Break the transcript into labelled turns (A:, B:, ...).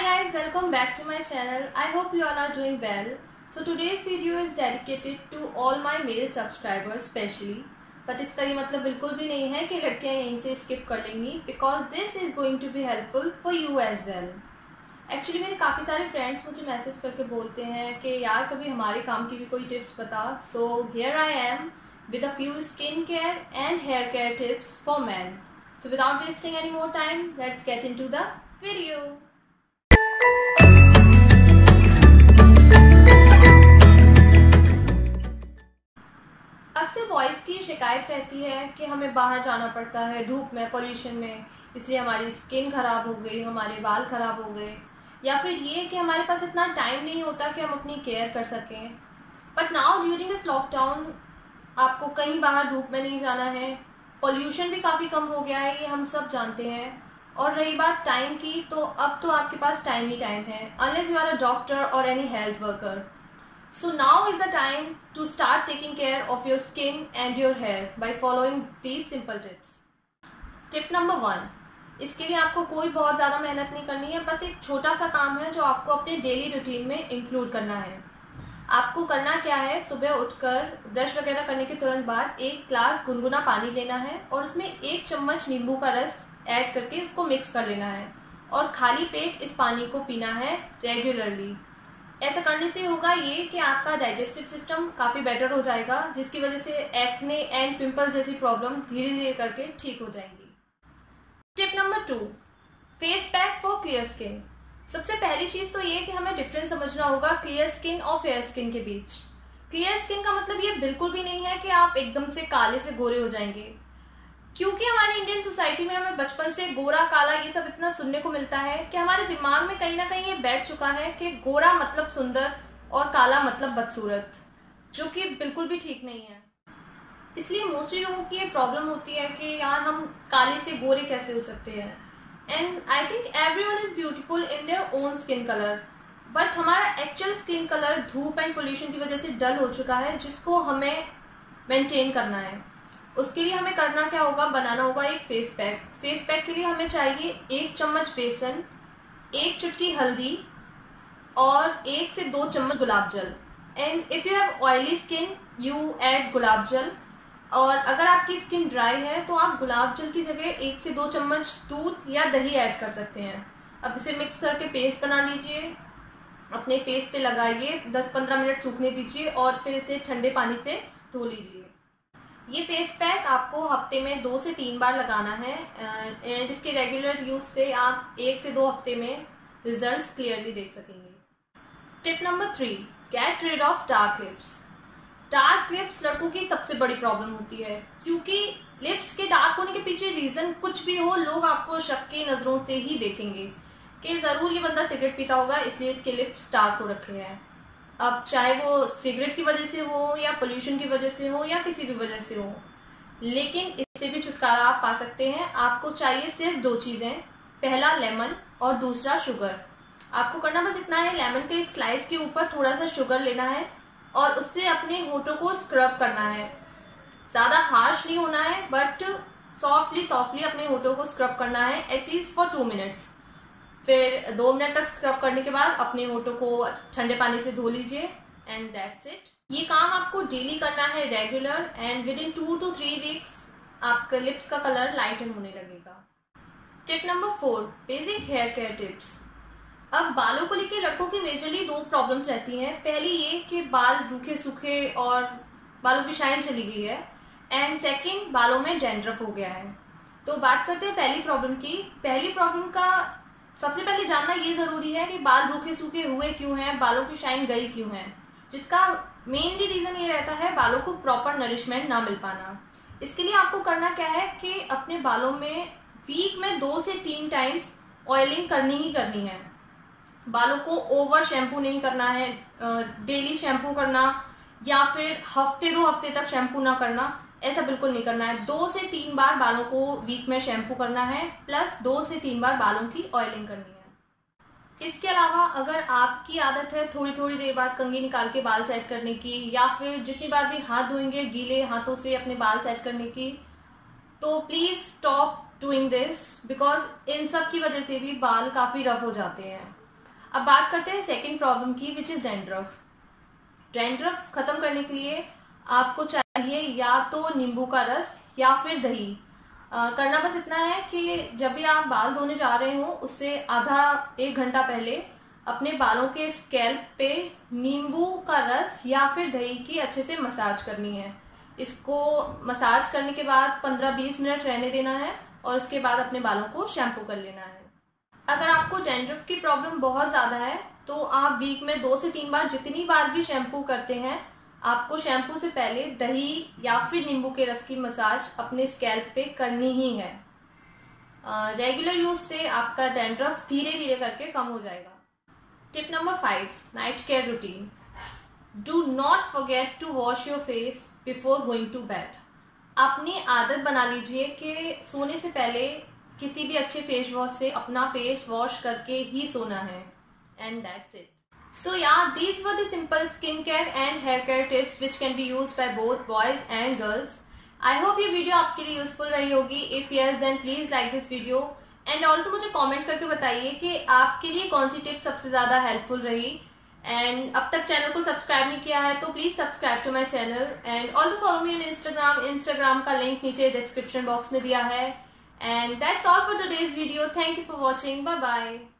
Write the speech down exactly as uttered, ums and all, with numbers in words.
A: guys, welcome back to my channel. I hope you all are doing well. So today's video is dedicated to all my male subscribers especially. But इसका ये मतलब बिल्कुल भी नहीं है कि लड़कियां यहीं से skip कर लेंगी because this is going to be helpful for you as well. Actually मेरे काफ़ी सारे friends मुझे मैसेज करके बोलते हैं कि यार कभी हमारे काम की भी कोई टिप्स बता. So here I am with a few skin care and hair care tips for men. So without wasting any more time, let's get into the video. अक्सर बॉयज़ की शिकायत रहती है कि हमें बाहर जाना पड़ता है धूप में, पोल्यूशन में, इसलिए हमारी स्किन ख़राब हो गई, हमारे बाल ख़राब हो गए, या फिर ये कि हमारे पास इतना टाइम नहीं होता कि हम अपनी केयर कर सकें. But now during this lockdown आपको कहीं बाहर धूप में नहीं जाना है, पोल्यूशन भी काफ़ी कम हो गया है, ये हम सब जानते हैं. और रही बात टाइम की, तो अब तो आपके पास टाइम ही टाइम है, unless you are a doctor or any health worker. So now is the time to start taking care of your skin and your hair by following these simple tips. Tip number one. इसके लिए आपको कोई बहुत ज़्यादा मेहनत नहीं करनी है, बस एक छोटा सा काम है जो आपको अपने डेली रूटीन में इंक्लूड करना है. आपको करना क्या है, सुबह उठकर ब्रश वगैरह करने के तुरंत बाद एक ग्लास गुनगुना पानी लेना है और उसमें एक चम्मच नींबू का रस ऐड करके उसको मिक्स कर लेना है और खाली पेट इस पानी को पीना है रेगुलरली. ऐसा करने से होगा ये कि आपका डाइजेस्टिव सिस्टम काफ़ी बेटर हो जाएगा, जिसकी वजह से एक्ने एंड पिंपल्स जैसी प्रॉब्लम धीरे धीरे करके ठीक हो जाएंगी. Tip number two, face pack for clear skin. सबसे पहली चीज़ तो ये कि हमें डिफरेंस समझना होगा क्लियर स्किन और फेयर स्किन के बीच. क्लियर स्किन का मतलब ये बिल्कुल भी नहीं है कि आप एकदम से काले से गोरे हो जाएंगे, क्योंकि हमारी इंडियन सोसाइटी में हमें बचपन से गोरा काला ये सब इतना सुनने को मिलता है कि हमारे दिमाग में कहीं ना कहीं ये बैठ चुका है कि गोरा मतलब सुंदर और काला मतलब बदसूरत, जो कि बिल्कुल भी ठीक नहीं है. इसलिए मोस्टली लोगों की ये प्रॉब्लम होती है कि यार हम काले से गोरे कैसे हो सकते हैं. And I think everyone is beautiful in their own skin colour, but हमारा एक्चुअल स्किन कलर धूप एंड पोल्यूशन की वजह से डल हो चुका है, जिसको हमें मेंटेन करना है. उसके लिए हमें करना क्या होगा, बनाना होगा एक फेस पैक. फेस पैक के लिए हमें चाहिए एक चम्मच बेसन, एक चुटकी हल्दी और एक से दो चम्मच गुलाब जल. And if you have oily skin you add गुलाब जल, और अगर आपकी स्किन ड्राई है तो आप गुलाब जल की जगह एक से दो चम्मच दूध या दही ऐड कर सकते हैं. अब इसे मिक्स करके पेस्ट बना लीजिए, अपने फेस पे लगाइए, दस पंद्रह मिनट सूखने दीजिए और फिर इसे ठंडे पानी से धो लीजिए. ये फेस पैक आपको हफ्ते में दो से तीन बार लगाना है एंड इसके रेगुलर यूज से आप एक से दो हफ्ते में रिजल्ट्स क्लियरली देख सकेंगे. Tip number three, get rid of dark lips. Dark lips लड़कों की सबसे बड़ी प्रॉब्लम होती है, क्योंकि लिप्स के डार्क होने के पीछे रीजन कुछ भी हो, लोग आपको शक की नजरों से ही देखेंगे कि जरूर ये बंदा सिगरेट पीता होगा इसलिए इसके लिप्स डार्क हो रखे हैं. अब चाहे वो सिगरेट की वजह से हो या पोल्यूशन की वजह से हो या किसी भी वजह से हो, लेकिन इससे भी छुटकारा आप पा सकते हैं. आपको चाहिए सिर्फ दो चीज़ें, पहला लेमन और दूसरा शुगर. आपको करना बस इतना है, लेमन के एक स्लाइस के ऊपर थोड़ा सा शुगर लेना है और उससे अपने होठों को स्क्रब करना है. ज़्यादा हार्श नहीं होना है, बट सॉफ्टली सॉफ्टली अपने होठों को स्क्रब करना है एटलीस्ट फॉर टू मिनट्स. फिर दो मिनट तक स्क्रब करने के बाद अपने होठों को ठंडे पानी से धो लीजिए एंड दैट्स इट. ये काम आपको डेली करना है regular, and within two to three weeks आपके लिप्स का कलर लाइटन होने लगेगा. Tip number four, basic hair care tips. अब बालों को लेकर लड़कों की मेजरली दो प्रॉब्लम्स रहती हैं. पहली ये कि बाल रूखे सूखे और बालों की शाइन चली गई है, एंड सेकेंड बालों में डैंड्रफ हो गया है. तो बात करते हैं पहली प्रॉब्लम की. पहली प्रॉब्लम का सबसे पहले जानना ये जरूरी है कि बाल रूखे सूखे हुए क्यों हैं, बालों की शाइन गई क्यों है, जिसका मेनली रीजन ये रहता है बालों को प्रॉपर नरिशमेंट ना मिल पाना. इसके लिए आपको करना क्या है कि अपने बालों में वीक में दो से तीन टाइम्स ऑयलिंग करनी ही करनी है. बालों को ओवर शैम्पू नहीं करना है, डेली शैम्पू करना या फिर हफ्ते दो हफ्ते तक शैम्पू ना करना, ऐसा बिल्कुल नहीं करना है. दो से तीन बार बालों को वीक में शैम्पू करना है, प्लस दो से तीन बार बालों की ऑयलिंग करनी है. इसके अलावा अगर आपकी आदत है थोड़ी थोड़ी देर बाद कंघी निकाल के बाल सेट करने की, या फिर जितनी बार भी हाथ धोएंगे गीले हाथों से अपने बाल सेट करने की, तो please stop doing this, because इन सब की वजह से भी बाल काफी रफ हो जाते हैं. अब बात करते हैं सेकंड प्रॉब्लम की, विच इज डैंड्रफ। डैंड्रफ खत्म करने के लिए आपको चाहिए या तो नींबू का रस या फिर दही। आ, करना बस इतना है कि जब भी आप बाल धोने जा रहे हो उससे आधा एक घंटा पहले अपने बालों के स्कैल्प पे नींबू का रस या फिर दही की अच्छे से मसाज करनी है। इसको मसाज करने के बाद पंद्रह बीस मिनट रहने देना है और उसके बाद अपने बालों को शैम्पू कर लेना है। अगर आपको डैंड्रफ की प्रॉब्लम बहुत ज़्यादा है तो आप वीक में दो से तीन बार जितनी बार भी शैम्पू करते हैं, आपको शैम्पू से पहले दही या फिर नींबू के रस की मसाज अपने स्कैल्प पे करनी ही है। रेगुलर यूज से आपका डैंड्रफ धीरे धीरे करके कम हो जाएगा। Tip number five, night care routine. Do not forget to wash your face before going to bed. अपनी आदत बना लीजिए कि सोने से पहले किसी भी अच्छे फेस वॉश से अपना फेस वॉश करके ही सोना है। And that's it. So yeah, these were the simple skincare and hair care tips which can be used by both boys and girls. I hope ये वीडियो आपके लिए यूजफुल रही होगी। If yes, then please like this video and also मुझे comment करके बताइए कि आपके लिए कौन सी टिप सबसे ज़्यादा हेल्पफुल रही। एंड अब तक चैनल को सब्सक्राइब नहीं किया है तो please subscribe to my channel and also follow me on Instagram. Instagram का लिंक नीचे डिस्क्रिप्शन बॉक्स में दिया है। And that's all for today's video. Thank you for watching. Bye bye.